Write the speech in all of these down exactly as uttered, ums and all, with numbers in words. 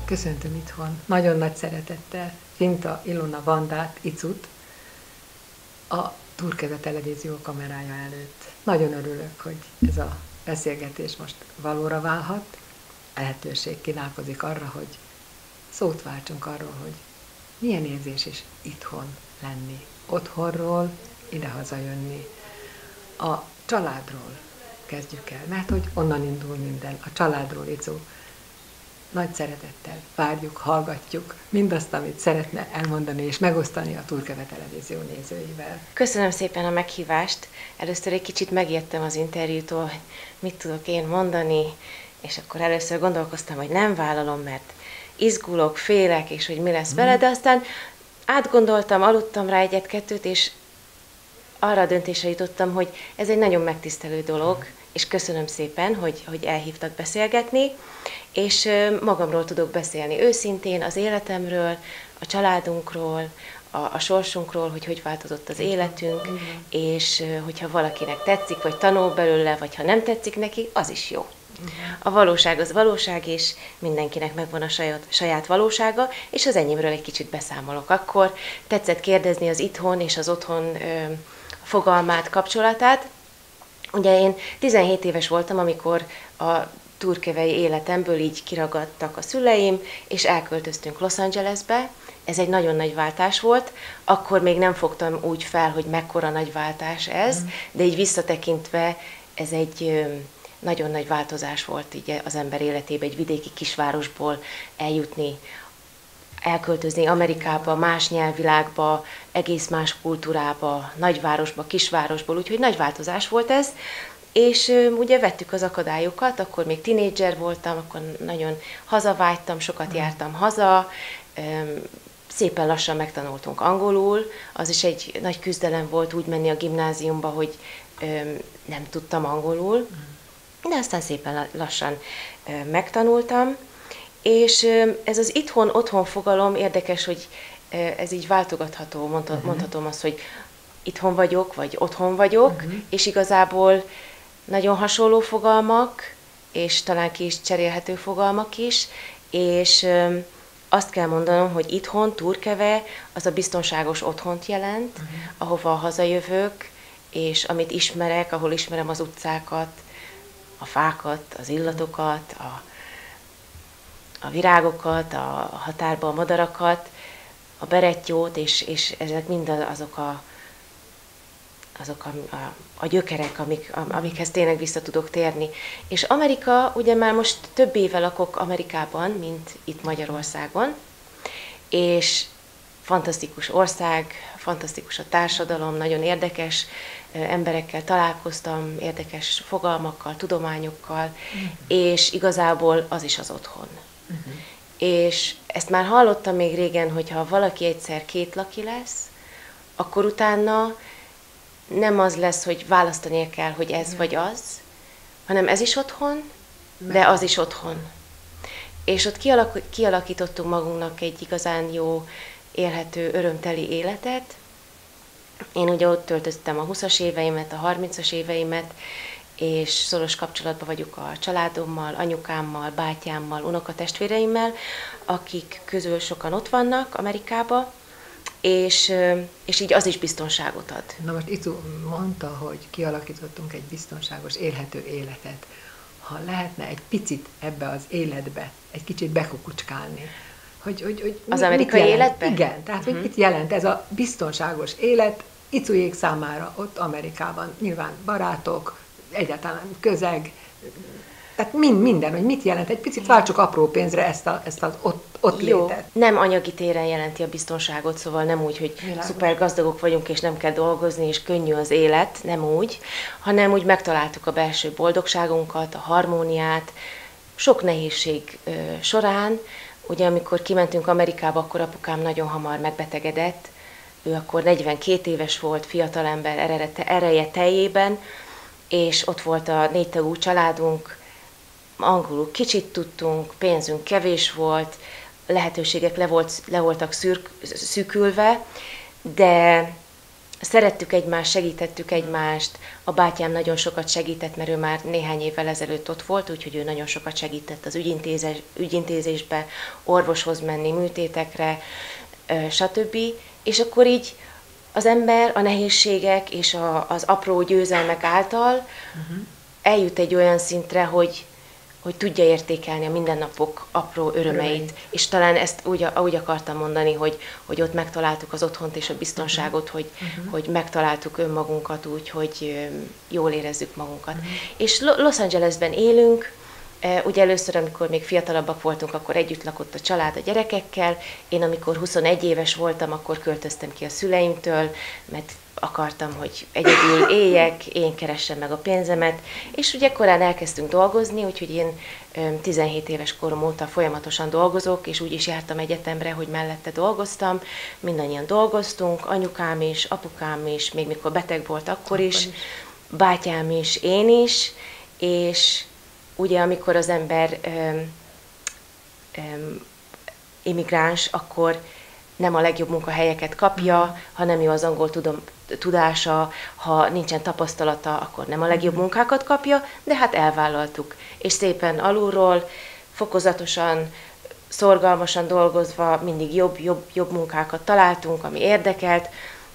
Köszöntöm itthon, nagyon nagy szeretettel, Finta, Ilona, Vandát, Icut a Turkeze televízió kamerája előtt. Nagyon örülök, hogy ez a beszélgetés most valóra válhat, lehetőség kínálkozik arra, hogy szót váltsunk arról, hogy milyen érzés is itthon lenni, otthonról idehaza jönni. A családról kezdjük el, mert hogy onnan indul minden, a családról, Icu. Nagy szeretettel várjuk, hallgatjuk mindazt, amit szeretne elmondani és megosztani a Turkeve televízió nézőivel. Köszönöm szépen a meghívást. Először egy kicsit megijedtem az interjútól, hogy mit tudok én mondani, és akkor először gondolkoztam, hogy nem vállalom, mert izgulok, félek, és hogy mi lesz vele, de aztán átgondoltam, aludtam rá egyet-kettőt, és arra a döntésre jutottam, hogy ez egy nagyon megtisztelő dolog, és köszönöm szépen, hogy, hogy elhívtak beszélgetni, és magamról tudok beszélni őszintén, az életemről, a családunkról, a, a sorsunkról, hogy hogy változott az életünk, és hogyha valakinek tetszik, vagy tanul belőle, vagy ha nem tetszik neki, az is jó. A valóság az valóság, és mindenkinek megvan a saját, saját valósága, és az enyémről egy kicsit beszámolok. Akkor tetszett kérdezni az itthon és az otthon ö, fogalmát, kapcsolatát. Ugye én tizenhét éves voltam, amikor a turkevei életemből így kiragadtak a szüleim, és elköltöztünk Los Angelesbe. Ez egy nagyon nagy váltás volt. Akkor még nem fogtam úgy fel, hogy mekkora nagy váltás ez, mm. de így visszatekintve ez egy nagyon nagy változás volt így az ember életében, egy vidéki kisvárosból eljutni, elköltözni Amerikába, más nyelvvilágba, egész más kultúrába, nagyvárosba, kisvárosból, úgyhogy nagy változás volt ez. És ugye vettük az akadályokat, akkor még tinédzser voltam, akkor nagyon hazavágytam, sokat jártam haza, szépen lassan megtanultunk angolul, az is egy nagy küzdelem volt úgy menni a gimnáziumba, hogy nem tudtam angolul, de aztán szépen lassan megtanultam, és ez az itthon-otthon fogalom érdekes, hogy ez így váltogatható, mondhatom azt, hogy itthon vagyok, vagy otthon vagyok, uh-huh. és igazából nagyon hasonló fogalmak, és talán ki is cserélhető fogalmak is, és azt kell mondanom, hogy itthon, Turkeve, az a biztonságos otthont jelent, uh-huh. ahova hazajövök, és amit ismerek, ahol ismerem az utcákat, a fákat, az illatokat, a, a virágokat, a határba a madarakat, a berettyót, és, és ezek mind azok a azok a, a, a gyökerek, amik, amikhez tényleg vissza tudok térni. És Amerika, ugye már most több éve lakok Amerikában, mint itt Magyarországon, és fantasztikus ország, fantasztikus a társadalom, nagyon érdekes emberekkel találkoztam, érdekes fogalmakkal, tudományokkal, uh-huh. és igazából az is az otthon. Uh-huh. És ezt már hallottam még régen, hogyha valaki egyszer kétlaki lesz, akkor utána nem az lesz, hogy választania kell, hogy ez uh-huh. vagy az, hanem ez is otthon, de az is otthon. És ott kialak- kialakítottunk magunknak egy igazán jó, élhető, örömteli életet. Én ugye ott töltöttem a húszas éveimet, a harmincas éveimet, és szoros kapcsolatban vagyok a családommal, anyukámmal, bátyámmal, unokatestvéreimmel, akik közül sokan ott vannak Amerikában, és, és így az is biztonságot ad. Na most Icu mondta, hogy kialakítottunk egy biztonságos, élhető életet. Ha lehetne egy picit ebbe az életbe, egy kicsit bekukucskálni, hogy, hogy, hogy az mi, amerikai mit jelent? életbe? Igen, tehát uh-huh. hogy mit jelent ez a biztonságos élet Icujék számára ott Amerikában. Nyilván barátok, egyáltalán közeg, tehát mind, minden, hogy mit jelent. Egy picit váltsuk apró pénzre ezt, a, ezt az ott, ott Jó. létet. Nem anyagi téren jelenti a biztonságot, szóval nem úgy, hogy Világos. Szuper gazdagok vagyunk, és nem kell dolgozni, és könnyű az élet, nem úgy, hanem úgy megtaláltuk a belső boldogságunkat, a harmóniát, sok nehézség ö, során. Ugye amikor kimentünk Amerikába, akkor apukám nagyon hamar megbetegedett, ő akkor negyvenkét éves volt, fiatalember eredete, ereje teljében, és ott volt a négy tagú családunk, angolul kicsit tudtunk, pénzünk kevés volt, lehetőségek le, volt, le voltak szürk, szűkülve, de szerettük egymást, segítettük egymást, a bátyám nagyon sokat segített, mert ő már néhány évvel ezelőtt ott volt, úgyhogy ő nagyon sokat segített az ügyintézés, ügyintézésbe, orvoshoz menni, műtétekre, stb. És akkor így az ember a nehézségek és a, az apró győzelmek által uh-huh. eljut egy olyan szintre, hogy, hogy tudja értékelni a mindennapok apró örömeit. Örömeit. És talán ezt úgy, úgy akartam mondani, hogy, hogy ott megtaláltuk az otthont és a biztonságot, uh-huh. hogy, uh-huh. hogy megtaláltuk önmagunkat úgy, hogy jól érezzük magunkat. Uh-huh. És Los Angelesben élünk. Ugye először, amikor még fiatalabbak voltunk, akkor együtt lakott a család a gyerekekkel. Én amikor huszonegy éves voltam, akkor költöztem ki a szüleimtől, mert akartam, hogy egyedül éljek, én keressem meg a pénzemet. És ugye korán elkezdtünk dolgozni, úgyhogy én tizenhét éves korom óta folyamatosan dolgozok, és úgy is jártam egyetemre, hogy mellette dolgoztam. Mindannyian dolgoztunk, anyukám is, apukám is, még mikor beteg volt, akkor, akkor is, is, bátyám is, én is, és ugye, amikor az ember öm, öm, immigráns, akkor nem a legjobb munkahelyeket kapja, ha nem jó az angol tudom, tudása, ha nincsen tapasztalata, akkor nem a legjobb munkákat kapja, de hát elvállaltuk. És szépen alulról, fokozatosan, szorgalmasan dolgozva mindig jobb, jobb, jobb munkákat találtunk, ami érdekelt,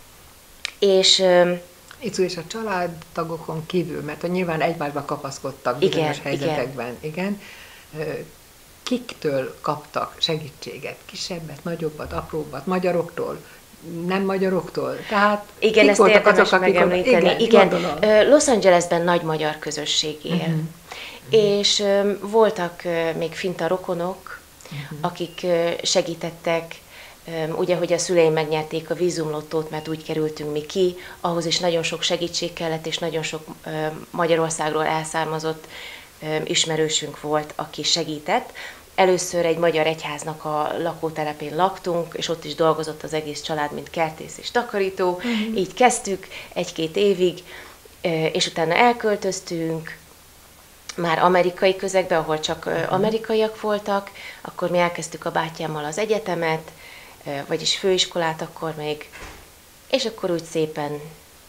és öm, Icu és a családtagokon kívül, mert nyilván egymásba kapaszkodtak bizonyos igen, helyzetekben, igen. igen. Kiktől kaptak segítséget? Kisebbet, nagyobbat, apróbbat? Magyaroktól? Nem magyaroktól? Tehát igen, kik ezt voltak érdemes azok, megemlíteni. Igen, igen. igen. Los Angelesben nagy magyar közösség él. Uh-huh. És um, voltak uh, még finta rokonok, uh-huh. akik uh, segítettek. Ugye, hogy a szüleim megnyerték a vízumlottót, mert úgy kerültünk mi ki, ahhoz is nagyon sok segítség kellett, és nagyon sok Magyarországról elszármazott ismerősünk volt, aki segített. Először egy magyar egyháznak a lakótelepén laktunk, és ott is dolgozott az egész család, mint kertész és takarító. Uh-huh. Így kezdtük egy-két évig, és utána elköltöztünk, már amerikai közegbe, ahol csak uh-huh. amerikaiak voltak, akkor mi elkezdtük a bátyámmal az egyetemet, vagyis főiskolát akkor még, és akkor úgy szépen,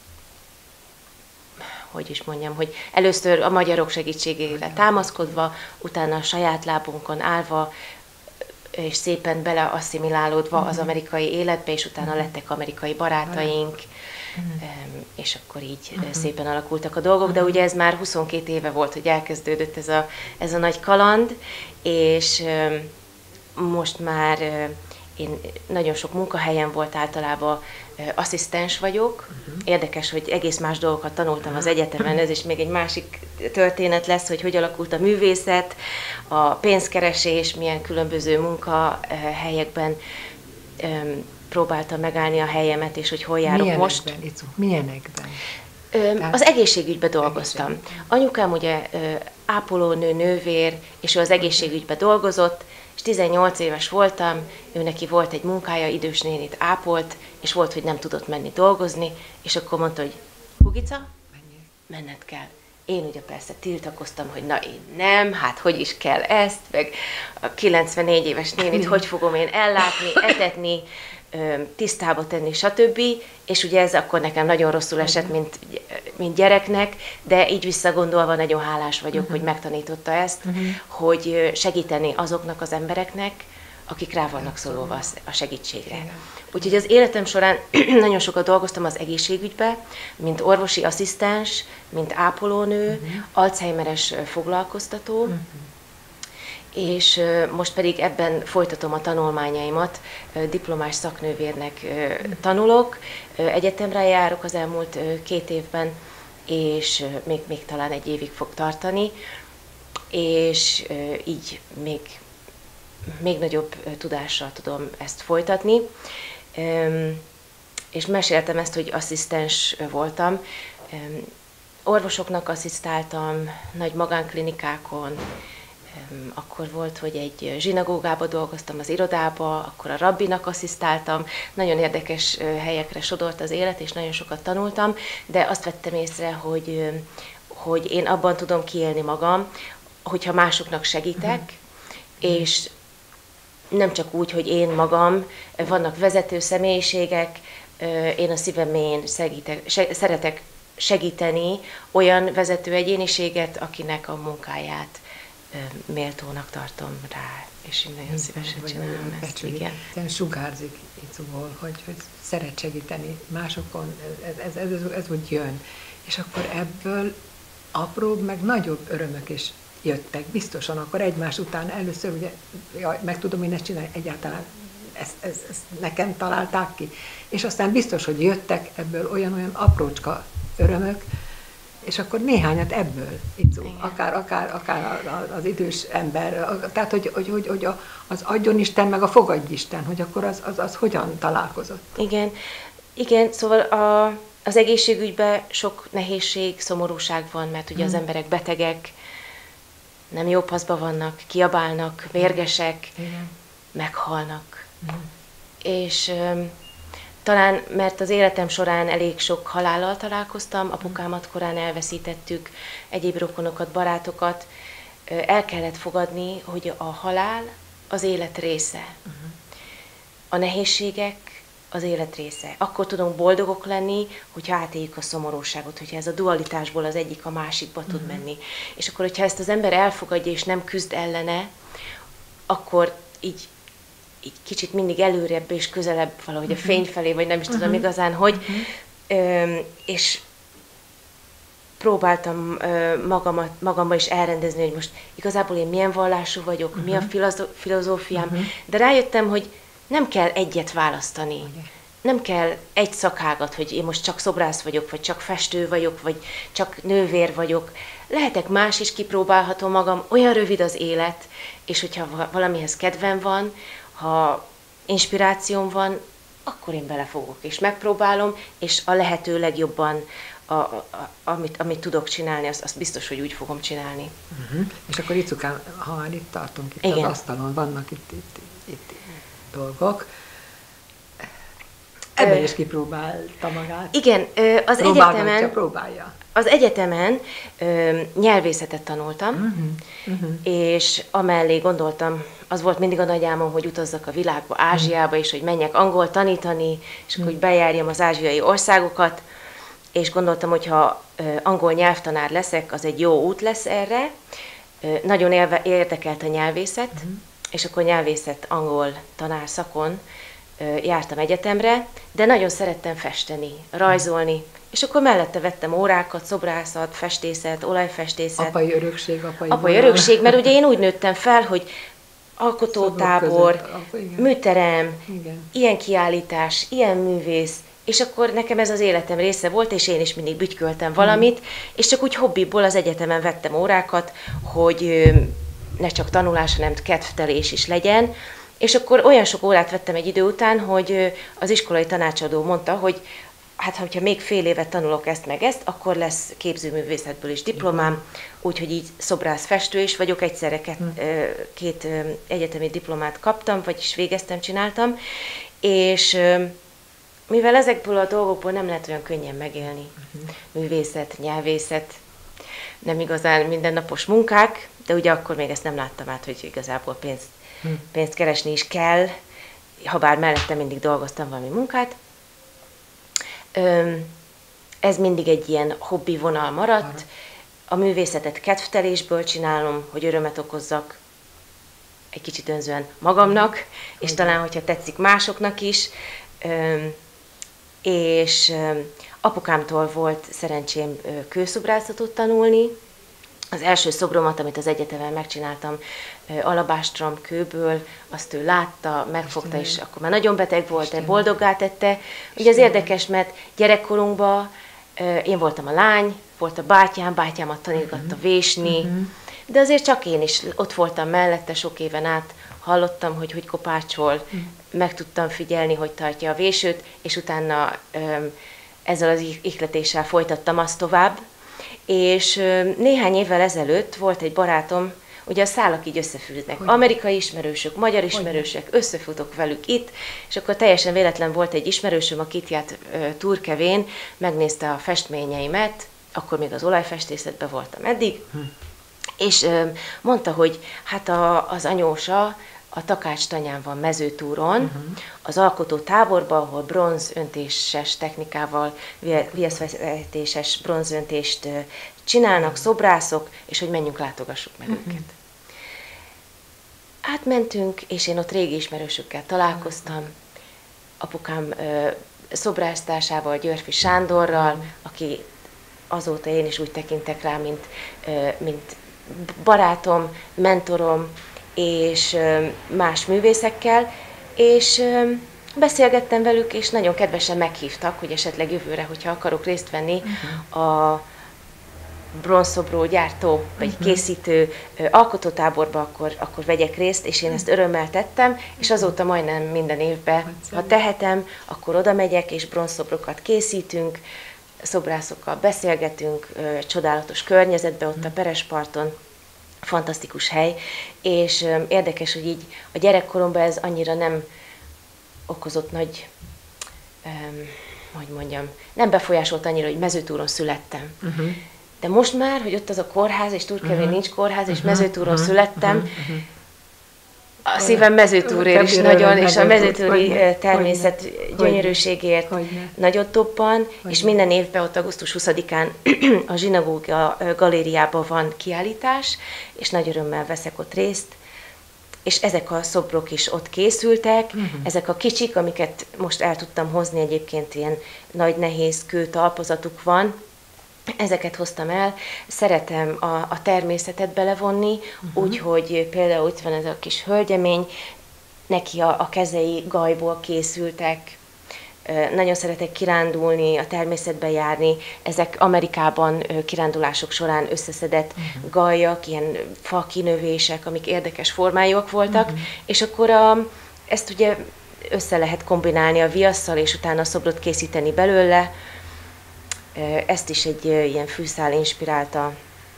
hogy is mondjam, hogy először a magyarok segítségére támaszkodva, utána a saját lábunkon állva, és szépen beleasszimilálódva az amerikai életbe, és utána lettek amerikai barátaink, és akkor így szépen alakultak a dolgok, de ugye ez már huszonkét éve volt, hogy elkezdődött ez a, ez a nagy kaland, és most már én nagyon sok munkahelyen volt, általában asszisztens vagyok. Uh-huh. Érdekes, hogy egész más dolgokat tanultam az egyetemen, ez is még egy másik történet lesz, hogy hogy alakult a művészet, a pénzkeresés, milyen különböző munkahelyekben um, próbáltam megállni a helyemet, és hogy hol járok Milyenekben, most. Icu? Milyenekben? Um, az egészségügyben dolgoztam. Egészségügy. Anyukám ugye ápolónő, nővér, és ő az egészségügyben dolgozott, és tizennyolc éves voltam, ő neki volt egy munkája, idős nénit ápolt, és volt, hogy nem tudott menni dolgozni, és akkor mondta, hogy Hugica, menned kell. Én ugye persze tiltakoztam, hogy na én nem, hát hogy is kell ezt, meg a kilencvennégy éves nénit hogy fogom én ellátni, etetni, tisztába tenni, stb. És ugye ez akkor nekem nagyon rosszul esett, mint, mint gyereknek, de így visszagondolva nagyon hálás vagyok, uh-huh. hogy megtanította ezt, uh-huh. hogy segíteni azoknak az embereknek, akik rá vannak szólva a segítségre. Uh-huh. Úgyhogy az életem során nagyon sokat dolgoztam az egészségügybe, mint orvosi asszisztens, mint ápolónő, uh-huh. Alzheimeres foglalkoztató, uh-huh. és most pedig ebben folytatom a tanulmányaimat, diplomás szaknővérnek tanulok, egyetemre járok az elmúlt két évben, és még, még talán egy évig fog tartani, és így még, még nagyobb tudással tudom ezt folytatni. És meséltem ezt, hogy asszisztens voltam, orvosoknak asszisztáltam, nagy magánklinikákon, akkor volt, hogy egy zsinagógába dolgoztam az irodába, akkor a rabbinak asszisztáltam, nagyon érdekes helyekre sodort az élet, és nagyon sokat tanultam, de azt vettem észre, hogy, hogy én abban tudom kiélni magam, hogyha másoknak segítek, uh-huh. és nem csak úgy, hogy én magam, vannak vezető személyiségek, én a szívem mélyén segítek, se, szeretek segíteni olyan vezető egyéniséget, akinek a munkáját méltónak tartom rá, és én nagyon szívesen csinálom ezt. Igen. Ez sugárzik Icuból, hogy, hogy szeret segíteni másokon, ez, ez, ez, ez úgy jön. És akkor ebből apróbb, meg nagyobb örömök is jöttek, biztosan akkor egymás után először ugye, jaj, meg tudom én ezt csinálni, egyáltalán ezt, ezt, ezt nekem találták ki. És aztán biztos, hogy jöttek ebből olyan-olyan aprócska örömök, és akkor néhányat ebből, Icu, akár, akár, akár az idős ember, tehát hogy, hogy, hogy, hogy az adjon Isten, meg a fogadj Isten, hogy akkor az, az, az hogyan találkozott. Igen, igen, szóval a, az egészségügyben sok nehézség, szomorúság van, mert ugye hmm. az emberek betegek, nem jó paszban vannak, kiabálnak, mérgesek, igen. meghalnak. Hmm. És talán, mert az életem során elég sok halállal találkoztam, apukámat korán elveszítettük, egyéb rokonokat, barátokat, el kellett fogadni, hogy a halál az élet része. A nehézségek az élet része. Akkor tudunk boldogok lenni, hogyha átéljük a szomorúságot, hogyha ez a dualitásból az egyik a másikba tud menni. És akkor, hogyha ezt az ember elfogadja és nem küzd ellene, akkor így így kicsit mindig előrebb és közelebb valahogy uh-huh. a fény felé, vagy nem is tudom uh-huh. igazán, hogy, uh-huh. ö, és próbáltam ö, magamat, magamba is elrendezni, hogy most igazából én milyen vallású vagyok, uh-huh. mi a filozó- filozófiám, uh-huh. de rájöttem, hogy nem kell egyet választani. Uh-huh. Nem kell egy szakágat, hogy én most csak szobrász vagyok, vagy csak festő vagyok, vagy csak nővér vagyok. Lehetek más is, kipróbálhatom magam, olyan rövid az élet, és hogyha valamihez kedvem van, ha inspirációm van, akkor én belefogok, és megpróbálom, és a lehető legjobban, a, a, amit, amit tudok csinálni, azt, azt biztos, hogy úgy fogom csinálni. Uh-huh. És akkor Icukám, ha már itt tartunk, itt igen. az asztalon vannak itt, itt, itt, itt dolgok, ebben is kipróbálta magát. Igen, az egyetemen, próbálja. az egyetemen ö, nyelvészetet tanultam, uh-huh. Uh-huh. és amellé gondoltam, az volt mindig a nagy álmom, hogy utazzak a világba, Ázsiába, és hogy menjek angol tanítani, és akkor, hogy bejárjam az ázsiai országokat, és gondoltam, hogy ha angol nyelvtanár leszek, az egy jó út lesz erre. Nagyon élve, érdekelt a nyelvészet, uh-huh. és akkor nyelvészet angol tanár szakon jártam egyetemre, de nagyon szerettem festeni, rajzolni, és akkor mellette vettem órákat, szobrászat, festészet, olajfestészet. Apai örökség, apai Apai vonal. örökség, mert ugye én úgy nőttem fel, hogy alkotótábor, műterem, igen. ilyen kiállítás, ilyen művész, és akkor nekem ez az életem része volt, és én is mindig bütyköltem valamit, mm. és csak úgy hobbiból az egyetemen vettem órákat, hogy ne csak tanulás, hanem kedvtelés is legyen, és akkor olyan sok órát vettem egy idő után, hogy az iskolai tanácsadó mondta, hogy hát ha még fél évet tanulok ezt meg ezt, akkor lesz képzőművészetből is diplomám, úgyhogy így szobrász, festő is vagyok, egyszerre két, két egyetemi diplomát kaptam, vagyis végeztem, csináltam, és mivel ezekből a dolgokból nem lehet olyan könnyen megélni, művészet, nyelvészet, nem igazán mindennapos munkák, de ugye akkor még ezt nem láttam át, hogy igazából pénzt, pénzt keresni is kell, ha bár mellette mindig dolgoztam valami munkát. Ez mindig egy ilyen hobbi vonal maradt. A művészetet kedvtelésből csinálom, hogy örömet okozzak egy kicsit önzően magamnak, és talán, hogyha tetszik másoknak is. És apukámtól volt szerencsém kőszobrászatot tanulni. Az első szobromat, amit az egyetemen megcsináltam alabástrom kőből, azt ő látta, megfogta, és akkor már nagyon beteg volt, de boldoggá tette. Ugye az érdekes, mert gyerekkorunkban én voltam a lány, volt a bátyám, bátyámat tanítgatta vésni, de azért csak én is ott voltam mellette sok éven át, hallottam, hogy hogy kopácsol, meg tudtam figyelni, hogy tartja a vésőt, és utána ezzel az ihletéssel folytattam azt tovább. És néhány évvel ezelőtt volt egy barátom, ugye a szálak így összefűznek. Amerikai ismerősök, magyar ismerősök, összefutok velük itt, és akkor teljesen véletlen volt egy ismerősöm, aki itt járt Turkevén, megnézte a festményeimet, akkor még az olajfestészetben voltam eddig, hm. és mondta, hogy hát a, az anyósa a Takács-tanyán van mezőtúron, Uh-huh. az alkotó táborban, ahol bronzöntéses technikával, viaszvezetéses bronzöntést ö, csinálnak szobrászok, és hogy menjünk, látogassuk meg Uh-huh. őket. Átmentünk, és én ott régi ismerősökkel találkoztam, apukám ö, szobrásztásával, Györfi Sándorral, aki azóta én is úgy tekintek rá, mint, ö, mint barátom, mentorom, és ö, más művészekkel, és ö, beszélgettem velük, és nagyon kedvesen meghívtak, hogy esetleg jövőre, hogyha akarok részt venni uh-huh. a bronzszobró gyártó vagy uh-huh. készítő ö, alkotótáborba, akkor, akkor vegyek részt, és én ezt örömmel tettem, és azóta majdnem minden évben, ha tehetem, akkor oda megyek, és bronzszobrokat készítünk, szobrászokkal beszélgetünk, ö, csodálatos környezetben, ott a Peresparton, fantasztikus hely, és ö, érdekes, hogy így a gyerekkoromban ez annyira nem okozott nagy, ö, hogy mondjam, nem befolyásolt annyira, hogy Mezőtúron születtem. Uh-huh. De most már, hogy ott az a kórház, és Turkevén uh-huh. nincs kórház, és uh-huh. Mezőtúron uh-huh. születtem, uh-huh. a szívem Mezőtúrér is nagyon, és a mezőtúri természet hogyne, gyönyörűségért hogyne. Nagyot dobban, hogyne. És minden évben ott augusztus huszadikán a Zsinagóga galériában van kiállítás, és nagy örömmel veszek ott részt, és ezek a szobrok is ott készültek, uh-huh. ezek a kicsik, amiket most el tudtam hozni, egyébként ilyen nagy nehéz kő talpozatuk van, ezeket hoztam el, szeretem a, a természetet belevonni, uh-huh. úgyhogy például itt van ez a kis hölgyemény, neki a, a kezei gajból készültek, nagyon szeretek kirándulni, a természetbe járni, ezek Amerikában kirándulások során összeszedett uh-huh. gajak, ilyen fa kinövések, amik érdekes formájúak voltak, uh-huh. és akkor a, ezt ugye össze lehet kombinálni a viasszal, és utána szobrot készíteni belőle. Ezt is egy ilyen fűszál inspirálta,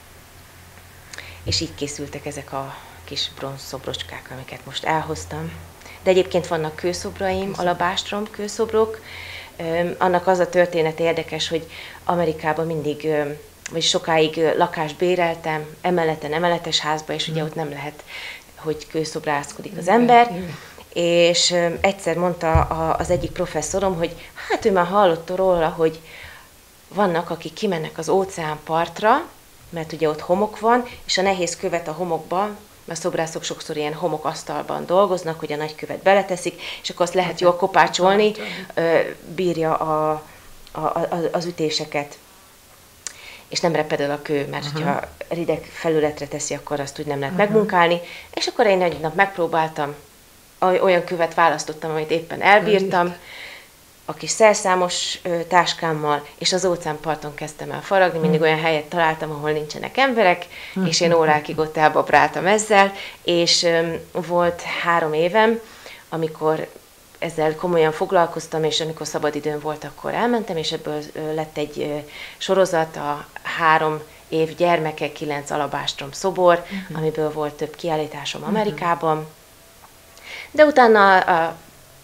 és így készültek ezek a kis bronzszobrocskák, amiket most elhoztam. De egyébként vannak kőszobraim, alabástrom kőszobrok. Annak az a történet érdekes, hogy Amerikában mindig, vagy sokáig lakást béreltem, emeleten, emeletes házba, és ugye ott nem lehet, hogy kőszobrászkodik az ember. És egyszer mondta az egyik professzorom, hogy hát ő már hallott róla, hogy vannak, akik kimennek az óceánpartra, mert ugye ott homok van, és a nehéz követ a homokba, mert a szobrászok sokszor ilyen homokasztalban dolgoznak, hogy a nagy követ beleteszik, és akkor azt lehet jól kopácsolni, bírja a, a, a, az ütéseket. És nem reped el a kő, mert uh-huh. ha rideg felületre teszi, akkor azt úgy nem lehet uh-huh. megmunkálni. És akkor én egy nap megpróbáltam, olyan követ választottam, amit éppen elbírtam, a kis szerszámos ö, táskámmal, és az óceánparton kezdtem el faragni, mindig olyan helyet találtam, ahol nincsenek emberek, és én órákig ott elbabráltam ezzel, és ö, volt három évem, amikor ezzel komolyan foglalkoztam, és amikor szabadidőm volt, akkor elmentem, és ebből ö, lett egy ö, sorozat, a három év gyermeke, kilenc alabástrom szobor, uh-huh. amiből volt több kiállításom Amerikában. De utána a,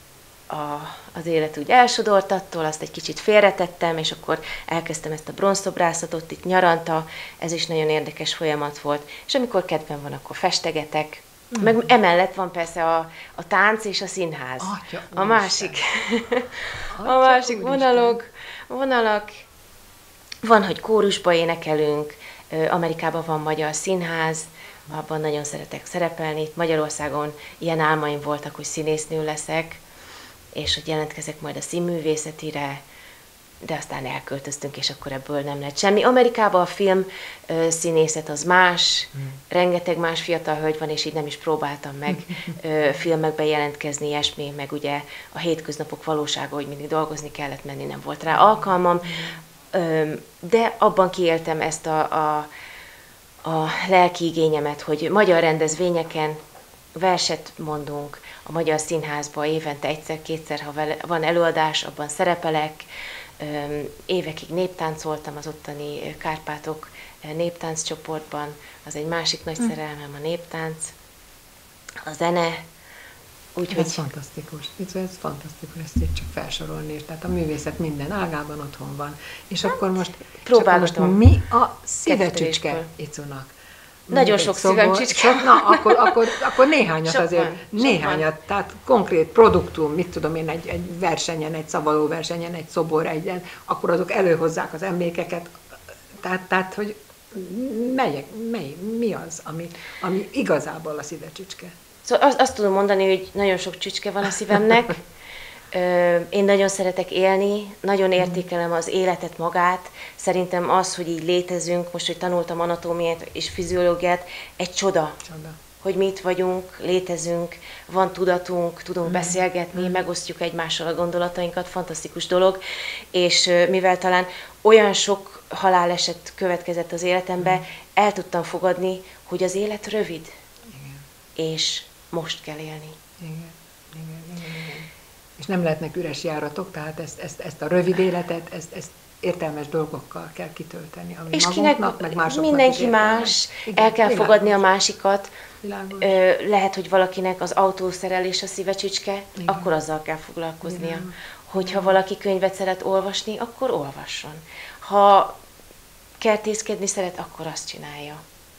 a az élet úgy elsodort attól, azt egy kicsit félretettem, és akkor elkezdtem ezt a bronzszobrászatot itt nyaranta, ez is nagyon érdekes folyamat volt, és amikor kedvem van, akkor festegetek, mm. meg emellett van persze a, a tánc és a színház. Atya, a másik, Atya, a másik vonalok, vonalak, van, hogy kórusba énekelünk, Amerikában van magyar színház, abban nagyon szeretek szerepelni, itt Magyarországon ilyen álmaim voltak, hogy színésznő leszek, és hogy jelentkezek majd a színművészetire, de aztán elköltöztünk, és akkor ebből nem lett semmi. Amerikában a film ö, színészet az más, mm. rengeteg más fiatal hölgy van, és így nem is próbáltam meg ö, filmekbe jelentkezni, ilyesmi, meg ugye a hétköznapok valósága, hogy mindig dolgozni kellett menni, nem volt rá alkalmam, ö, de abban kiéltem ezt a, a, a lelki igényemet, hogy magyar rendezvényeken verset mondunk, a Magyar Színházban évente egyszer-kétszer, ha van előadás, abban szerepelek. Évekig néptáncoltam az ottani Kárpátok néptánccsoportban, az egy másik nagy szerelmem a néptánc, a zene. Úgyhogy... Ez fantasztikus, ez, ez fantasztikus, ezt itt csak felsorolni, tehát a művészet minden ágában otthon van. És hát, akkor most, most mi a szívecsücske Icunak? Nagyon sok szívem csücske. Na, akkor, akkor, akkor néhányat Sok azért, van, sok néhányat, van. Tehát konkrét produktum, mit tudom én, egy, egy versenyen, egy szavaló versenyen, egy szobor, egy, akkor azok előhozzák az emlékeket. Tehát, tehát hogy melyek, mely, mi az, ami, ami igazából a szívecsücske? Szóval azt, azt tudom mondani, hogy nagyon sok csücske van a szívemnek. Én nagyon szeretek élni, nagyon értékelem az életet magát. Szerintem az, hogy így létezünk, most, hogy tanultam anatómiát és fiziológiát, egy csoda. Csoda. Hogy mi itt vagyunk, létezünk, van tudatunk, tudunk mm. beszélgetni, mm. megosztjuk egymással a gondolatainkat, fantasztikus dolog. És mivel talán olyan sok haláleset következett az életembe, mm. el tudtam fogadni, hogy az élet rövid. Igen. És most kell élni. Igen. Igen. Igen. Igen. És nem lehetnek üres járatok, tehát ezt, ezt, ezt a rövid életet, ezt, ezt értelmes dolgokkal kell kitölteni, ami és magunknak, kinek, meg másoknak mindenki más, igen, el kell világos. Fogadni a másikat. Világos. Lehet, hogy valakinek az autószerelés a szívecsücske, igen. akkor azzal kell foglalkoznia. Igen. Hogyha valaki könyvet szeret olvasni, akkor olvasson. Ha kertészkedni szeret, akkor azt csinálja.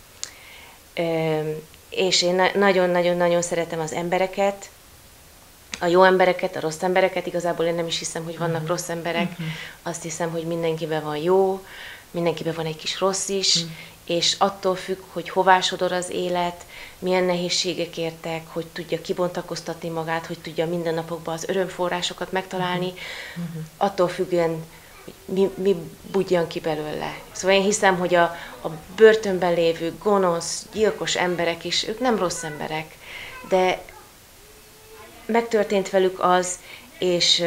És én nagyon-nagyon-nagyon szeretem az embereket, a jó embereket, a rossz embereket, igazából én nem is hiszem, hogy vannak uh-huh. rossz emberek, uh-huh. azt hiszem, hogy mindenkiben van jó, mindenkiben van egy kis rossz is, uh-huh. és attól függ, hogy hová sodor az élet, milyen nehézségek értek, hogy tudja kibontakoztatni magát, hogy tudja mindennapokban az örömforrásokat megtalálni, uh-huh. attól függően, hogy mi, mi budjan ki belőle. Szóval én hiszem, hogy a, a börtönben lévő gonosz, gyilkos emberek is, ők nem rossz emberek, de megtörtént velük az, és,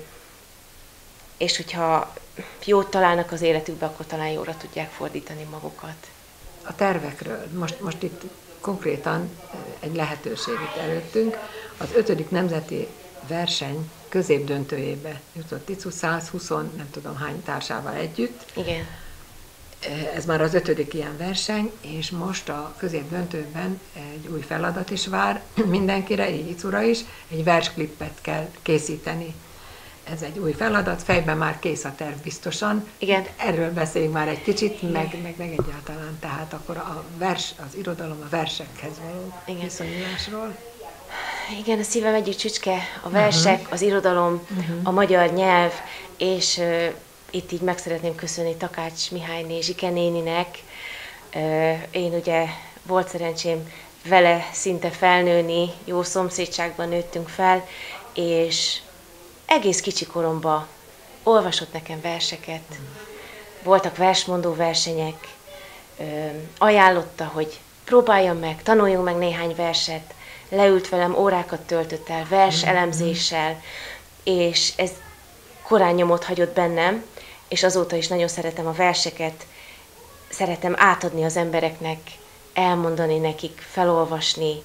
és hogyha jót találnak az életükbe, akkor talán jóra tudják fordítani magukat. A tervekről. Most, most itt konkrétan egy lehetőség itt előttünk. Az ötödik nemzeti verseny középdöntőjébe jutott Icu, száz húsz, nem tudom hány társával együtt. Igen. Ez már az ötödik ilyen verseny, és most a középdöntőben egy új feladat is vár mindenkire, így Icura is, egy versklippet kell készíteni. Ez egy új feladat, fejben már kész a terv biztosan. Igen. Erről beszéljünk már egy kicsit, meg, meg, meg egyáltalán, tehát akkor a vers, az irodalom a versekhez való Igen. viszonyulásról. Igen, a szívem egyik csücske, a versek, uh-huh. az irodalom, uh-huh. a magyar nyelv, és uh, itt így meg szeretném köszönni Takács Mihályné Zsike néninek. Uh, én ugye volt szerencsém vele szinte felnőni, jó szomszédságban nőttünk fel, és egész kicsi koromban olvasott nekem verseket, voltak versmondó versenyek, uh, ajánlotta, hogy próbáljam meg, tanuljunk meg néhány verset, leült velem, órákat töltött el vers elemzéssel, és ez korán nyomot hagyott bennem, és azóta is nagyon szeretem a verseket, szeretem átadni az embereknek, elmondani nekik, felolvasni,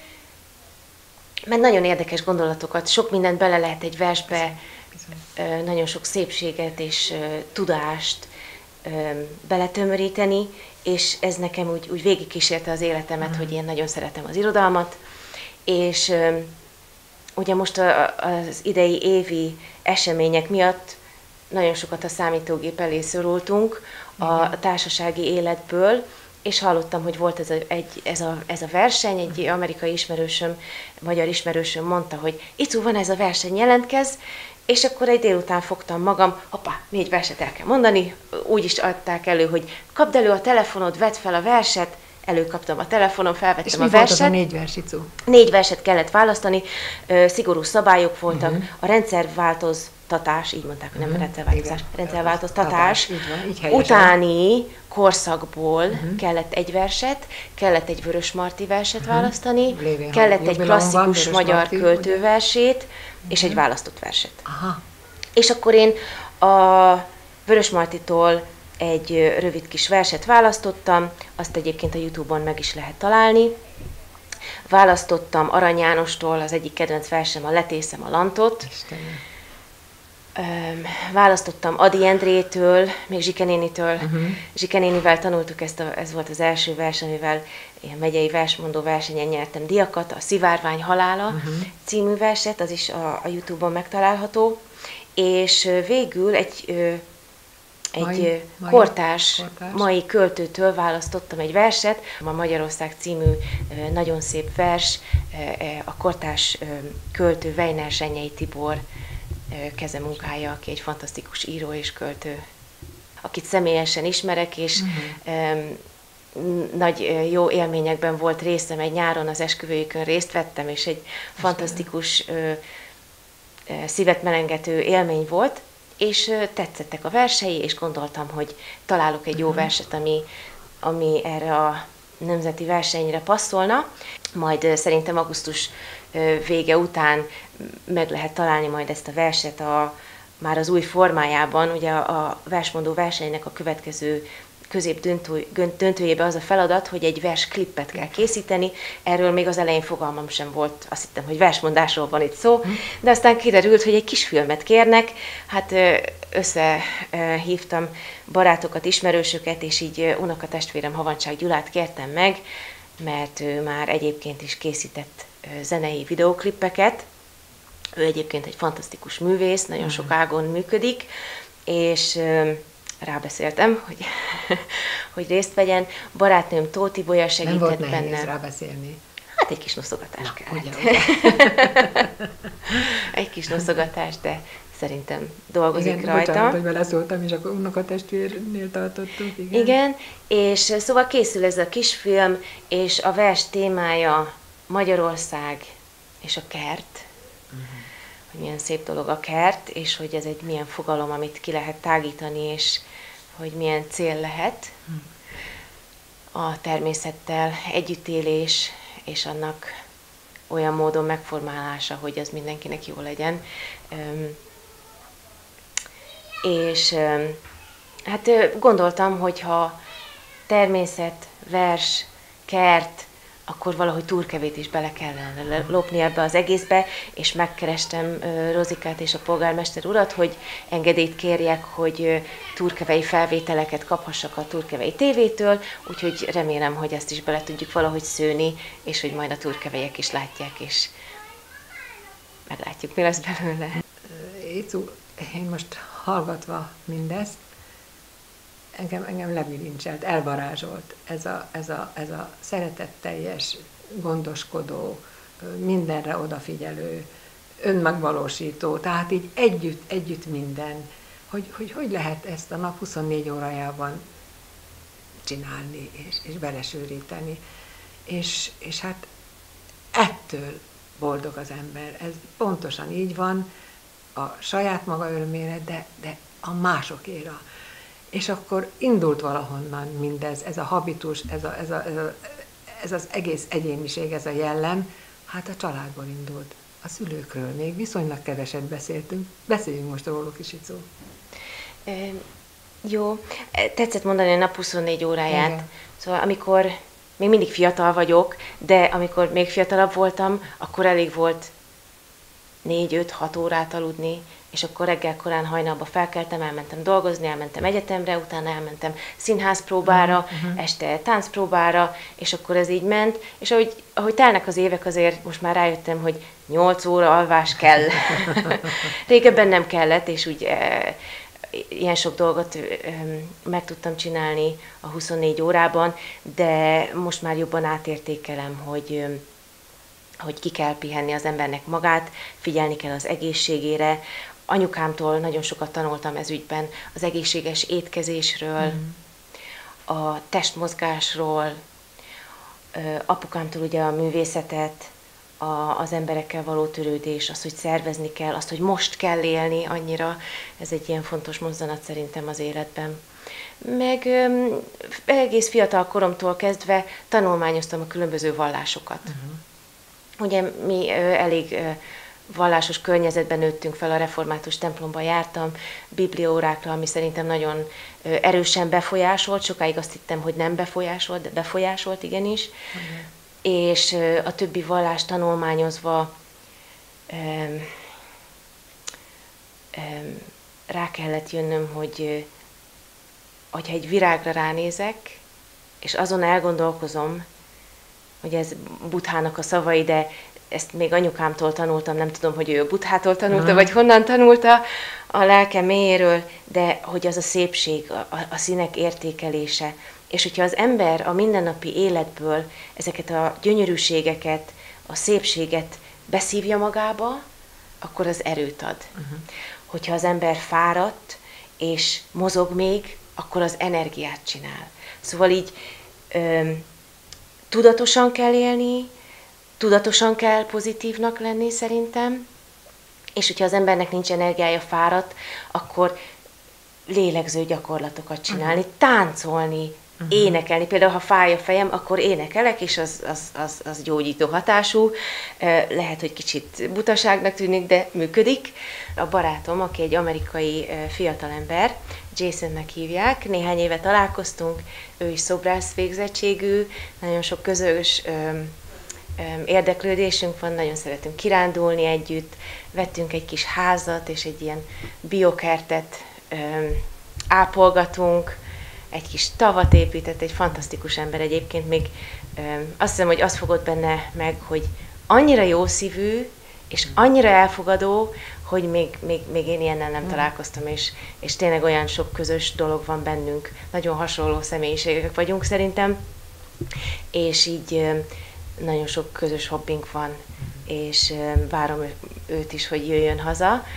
mert nagyon érdekes gondolatokat, sok mindent bele lehet egy versbe, nagyon sok szépséget és tudást beletömöríteni, és ez nekem úgy, úgy végigkísérte az életemet, mm. hogy én nagyon szeretem az irodalmat, és ugye most az idei évi események miatt nagyon sokat a számítógép elé szorultunk a társasági életből, és hallottam, hogy volt ez a, egy, ez, a, ez a verseny, egy amerikai ismerősöm, magyar ismerősöm mondta, hogy Icu, van ez a verseny, jelentkez, és akkor egy délután fogtam magam, hoppá, négy verset el kell mondani, úgy is adták elő, hogy kapd elő a telefonod, vedd fel a verset, előkaptam a telefonon, felvettem és a verset. És mi volt az a négy vers, Icu? Négy verset kellett választani, szigorú szabályok voltak, uh-huh. a rendszerváltoztatás, így mondták, hogy nem uh-huh. rendszerváltozás, rendszerváltoztatás, utáni korszakból uh-huh. kellett egy verset, kellett egy Vörösmarty verset uh-huh. választani, Lévén, kellett egy klasszikus magyar Marti, költőversét, uh-huh. és egy választott verset. Aha. És akkor én a Vörösmartytól egy rövid kis verset választottam, azt egyébként a YouTube-on meg is lehet találni. Választottam Arany Jánostól az egyik kedvenc versem, a Letészem a lantot. Istenem. Választottam Ady Endrétől, még Zsike nénitől. Uh-huh. Zsike nénivel tanultuk ezt, a, ez volt az első vers, amivel én megyei versmondó versenyen nyertem díjakat, a Szivárvány halála uh-huh. című verset, az is a, a YouTube-on megtalálható. És végül egy... egy mai, mai, kortárs, kortárs mai költőtől választottam egy verset. A Magyarország című nagyon szép vers, a kortárs költő Weiner Zsenyei Tibor kezemunkája, aki egy fantasztikus író és költő, akit személyesen ismerek, és uh-huh. nagy jó élményekben volt részem. Egy nyáron az esküvőjükön részt vettem, és egy fantasztikus, szívet melengető élmény volt, és tetszettek a versei, és gondoltam, hogy találok egy jó uh-huh. verset, ami, ami erre a nemzeti versenyre passzolna. Majd szerintem augusztus vége után meg lehet találni majd ezt a verset a, már az új formájában. Ugye a versmondó versenynek a következő középdöntőjébe az a feladat, hogy egy versklippet kell készíteni. Erről még az elején fogalmam sem volt, azt hittem, hogy versmondásról van itt szó, de aztán kiderült, hogy egy kisfilmet kérnek. Hát összehívtam barátokat, ismerősöket, és így unokatestvérem Havancsák Gyulát kértem meg, mert ő már egyébként is készített zenei videóklippeket. Ő egyébként egy fantasztikus művész, nagyon sok ágon működik, és rábeszéltem, hogy, hogy részt vegyen. Barátnőm Tóth Ibolya segített benne. Nem volt nehéz rábeszélni. Hát egy kis noszogatás kellett. Ugye, ugye. Egy kis noszogatás, de szerintem dolgozik igen, rajta. Bocsánat, hogy beleszóltam, és akkor unokatestvérnél tartottuk. Igen. igen, és szóval készül ez a kisfilm, és a vers témája Magyarország és a kert. Uh-huh. Hogy milyen szép dolog a kert, és hogy ez egy milyen fogalom, amit ki lehet tágítani, és hogy milyen cél lehet a természettel együttélés, és annak olyan módon megformálása, hogy az mindenkinek jó legyen. És hát gondoltam, hogyha természet, vers, kert, akkor valahogy Turkevét is bele kellene lopni ebbe az egészbe, és megkerestem Rozikát és a polgármester urat, hogy engedélyt kérjek, hogy turkevei felvételeket kaphassak a Turkevei tévétől, úgyhogy remélem, hogy ezt is bele tudjuk valahogy szőni, és hogy majd a turkeveiek is látják, és meglátjuk, mi lesz belőle. Icu, én most hallgatva mindezt, Engem, engem lebilincselt, elvarázsolt ez a, ez, a, ez a szeretetteljes, gondoskodó, mindenre odafigyelő, önmegvalósító, tehát így együtt, együtt minden, hogy, hogy hogy lehet ezt a nap huszonnégy órájában csinálni és, és belesűríteni. És, és hát ettől boldog az ember. Ez pontosan így van, a saját maga örömére, de, de a másokéra. És akkor indult valahonnan mindez, ez a habitus, ez, a, ez, a, ez, a, ez az egész egyéniség, ez a jellem, hát a családból indult, a szülőkről még viszonylag keveset beszéltünk. Beszéljünk most róluk is, Icó. E, jó, tetszett mondani a nap huszonnégy óráját. Igen. Szóval amikor még mindig fiatal vagyok, de amikor még fiatalabb voltam, akkor elég volt négy-öt-hat órát aludni, és akkor reggel korán hajnalba felkeltem, elmentem dolgozni, elmentem egyetemre, utána elmentem színházpróbára, uh-huh. este táncpróbára, és akkor ez így ment, és ahogy, ahogy telnek az évek, azért most már rájöttem, hogy nyolc óra alvás kell. Régebben nem kellett, és úgy e, ilyen sok dolgot e, meg tudtam csinálni a huszonnégy órában, de most már jobban átértékelem, hogy hogy ki kell pihenni az embernek magát, figyelni kell az egészségére. Anyukámtól nagyon sokat tanultam ez ügyben, az egészséges étkezésről, mm. a testmozgásról, apukámtól ugye a művészetet, a, az emberekkel való törődés, az, hogy szervezni kell, azt, hogy most kell élni annyira, ez egy ilyen fontos mozzanat szerintem az életben. Meg um, egész fiatal koromtól kezdve tanulmányoztam a különböző vallásokat. Mm. Ugye mi elég vallásos környezetben nőttünk fel, a református templomba jártam, bibliaórákra, ami szerintem nagyon erősen befolyásolt, sokáig azt hittem, hogy nem befolyásolt, de befolyásolt igenis, uh-huh. és a többi vallást tanulmányozva um, um, rá kellett jönnöm, hogy hogyha egy virágra ránézek, és azon elgondolkozom, hogy ez Buddhának a szavai, de ezt még anyukámtól tanultam, nem tudom, hogy ő a Buddhától tanulta, Mm. vagy honnan tanulta a lelke mélyéről, de hogy az a szépség, a, a színek értékelése. És hogyha az ember a mindennapi életből ezeket a gyönyörűségeket, a szépséget beszívja magába, akkor az erőt ad. Uh-huh. Hogyha az ember fáradt, és mozog még, akkor az energiát csinál. Szóval így öm, tudatosan kell élni, tudatosan kell pozitívnak lenni szerintem, és hogyha az embernek nincs energiája, fáradt, akkor lélegző gyakorlatokat csinálni, uh-huh. táncolni, uh-huh. énekelni. Például, ha fáj a fejem, akkor énekelek, és az, az, az, az gyógyító hatású. Lehet, hogy kicsit butaságnak tűnik, de működik. A barátom, aki egy amerikai fiatalember, Jasonnek hívják, néhány éve találkoztunk, ő is szobrász végzettségű, nagyon sok közös érdeklődésünk van, nagyon szeretünk kirándulni együtt, vettünk egy kis házat, és egy ilyen biokertet ápolgatunk, egy kis tavat épített, egy fantasztikus ember egyébként, még azt hiszem, hogy azt fogott benne meg, hogy annyira jó szívű, és annyira elfogadó, hogy még, még, még én ilyennel nem találkoztam, és, és tényleg olyan sok közös dolog van bennünk, nagyon hasonló személyiségek vagyunk szerintem, és így nagyon sok közös hobbink van, és várom őt is, hogy jöjjön haza,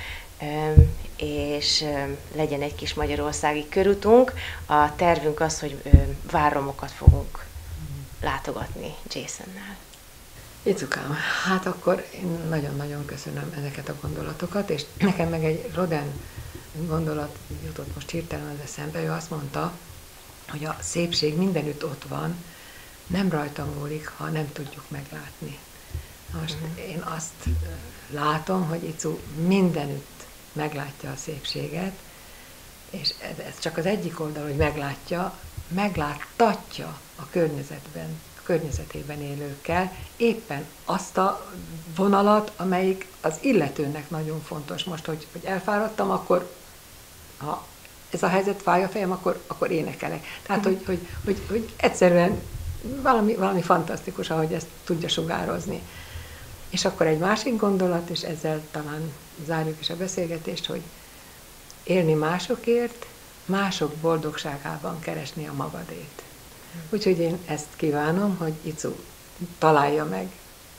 és legyen egy kis magyarországi körutunk. A tervünk az, hogy váromokat fogunk látogatni Jasonnál. Icukám, hát akkor én nagyon-nagyon köszönöm ezeket a gondolatokat, és nekem meg egy Rodin gondolat jutott most hirtelen az eszembe. Ő azt mondta, hogy a szépség mindenütt ott van, nem rajtam múlik, ha nem tudjuk meglátni. Most uh-huh. én azt látom, hogy Icu mindenütt meglátja a szépséget, és ez, ez csak az egyik oldal, hogy meglátja, megláttatja a környezetben, a környezetében élőkkel éppen azt a vonalat, amelyik az illetőnek nagyon fontos. Most, hogy, hogy elfáradtam, akkor ha ez a helyzet, fáj a fejem, akkor, akkor énekelek. Tehát, hogy, hogy, hogy, hogy egyszerűen valami, valami fantasztikus, ahogy ezt tudja sugározni. És akkor egy másik gondolat, és ezzel talán zárjuk is a beszélgetést, hogy élni másokért, mások boldogságában keresni a magadét. Úgyhogy én ezt kívánom, hogy Icu találja meg,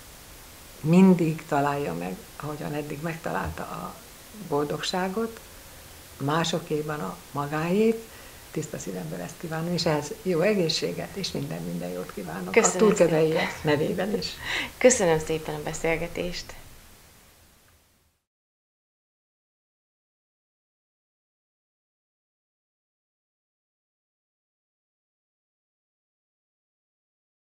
mindig találja meg, ahogyan eddig megtalálta a boldogságot, másokéban a magáét, tiszta szívemből ezt kívánom, és ehhez jó egészséget, és minden, minden jót kívánok. Köszönöm a Turkeveiek nevében is. Köszönöm szépen a beszélgetést.